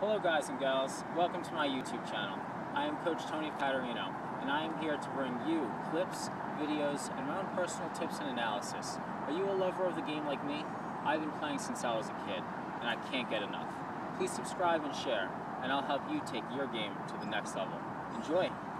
Hello guys and gals, welcome to my YouTube channel. I am Coach Tony Paterino, and I am here to bring you clips, videos, and my own personal tips and analysis. Are you a lover of the game like me? I've been playing since I was a kid, and I can't get enough. Please subscribe and share, and I'll help you take your game to the next level. Enjoy!